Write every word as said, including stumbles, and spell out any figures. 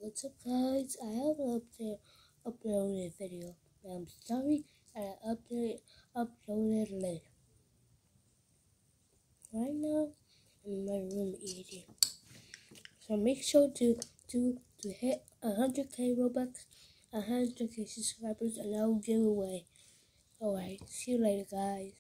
What's up, guys? I have an update uploaded video. I'm sorry that I update uploaded late. Right now, I'm in my room eating. So make sure to to to hit one hundred K Robux, one hundred K subscribers, and I'll give away. Alright, see you later, guys.